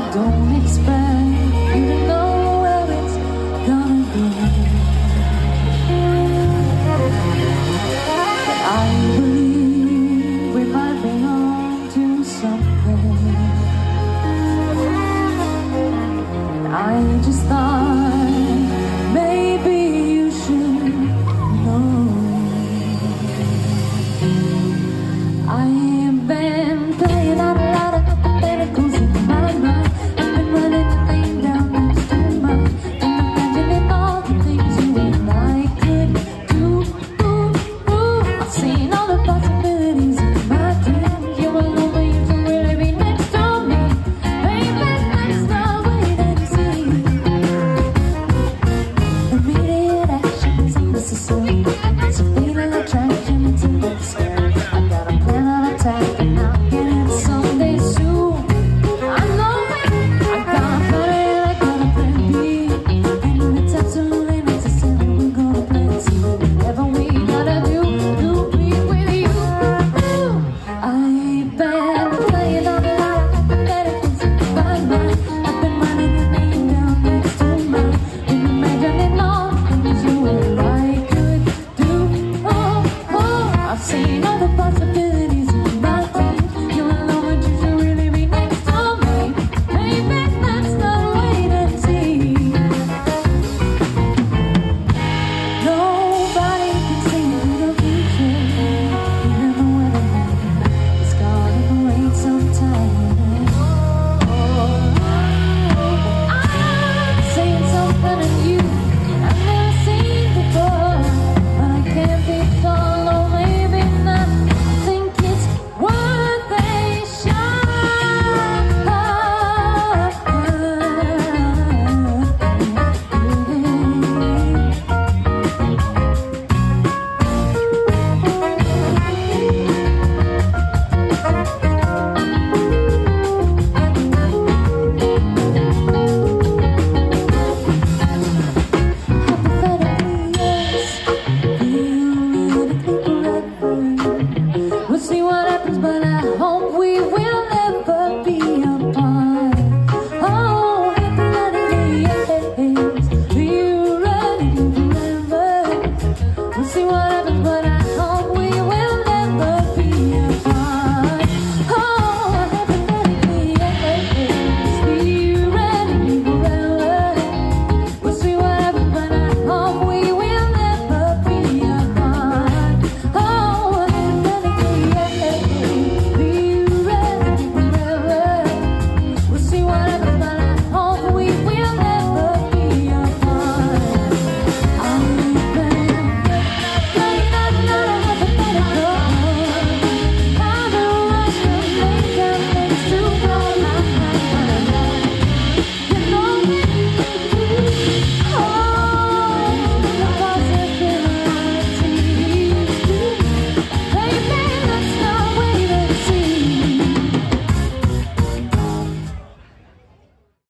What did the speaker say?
don't expect you to know where it's gonna go. But I believe we might be on to something. And I just thought maybe you should know. I have been playing out a lot of hypotheticals in my mind. I've been running the thing down next to mine and imagining all the things you and I could do. I've seen all the possibilities in my dreams. You will know that you can really be next to me. Baby, let's not wait and see. Immediate action is necessary. It's a feeling attraction, it's a mystery. I got a plan on attack and I'll get it someday soon. I know it. I got a plan A, I got a plan B, and it's absolutely necessary. We're gonna play it see. Whatever we gotta do be with you. I've been playing on a lot of hypotheticals in my mind. I've been running your name down next to mine and imagining all the things you and I could do. I've seen all the possibilities in my dreams. You will know that you should really be next to me. Baby, let's not wait and see. Nobody can see the future. Even the weatherman is gonna rain sometime. I'm saying something to you I've never seen before, but I can't be told, or maybe not. Think it's worth a shot. Hypothetically, yes. We'll see what happens, but I hope we will never be apart. Oh, hypothetically, yes. You ready forever? We'll see what happens.